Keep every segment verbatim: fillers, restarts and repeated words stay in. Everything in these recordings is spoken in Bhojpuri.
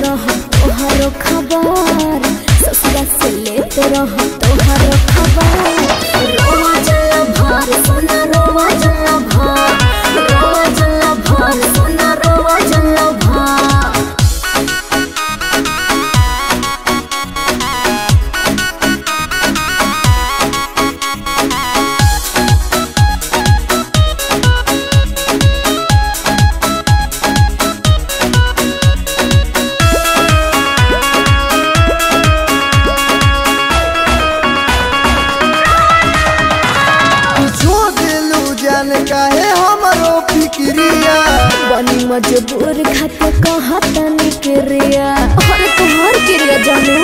रहो तोहरो खबर, ससुरा से लेते रहो तोहरो खबर। रोवा जला भार सोना रोवा जला भार, रोवा जला भार सोना रोवा जला भार। काहे हमरो फिक्रिया बनी मजबूर खाते कहता निकरिया। अरे तोहर क्रिया जानू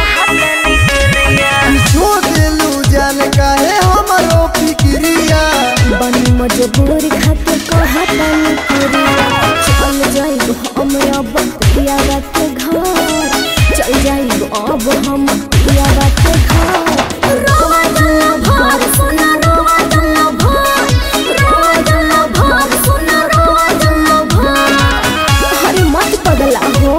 छो दिलू जान काहे हमरो फिक्रिया। बनी मजबूर खाते कहता निकरिया। चल जाइब हम अब पिया के घर, चल जाइब अब हम पिया के घर। रोवा जला भार सोना रोवा जला भार, रोवा जला भार सोना रोवा जला भार। अरे मत पगला हो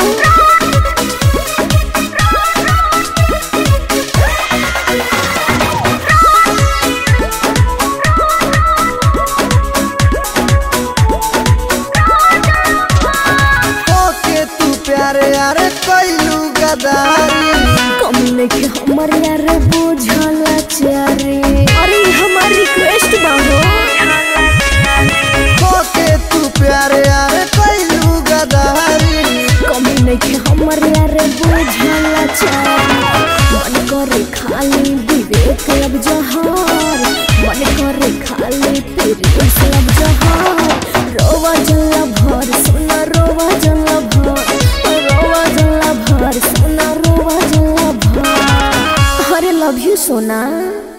होके तू प्यारे यार कैलू गदारी। कमने के हमर यार बुझला चारे। अरे हमार रिक्वेस्ट बाहो होके तू प्यारे यार कैलू गदारी। कमने के हमर यार बुझला चारे। मन करे खाली विवेक अब जहार, मन करे खाली तेरे सब जहार। रोवा जला भर सोना रोवा जला भर, रोवा जला भर सोना रोवा जला भर। अरे लव यू सोना।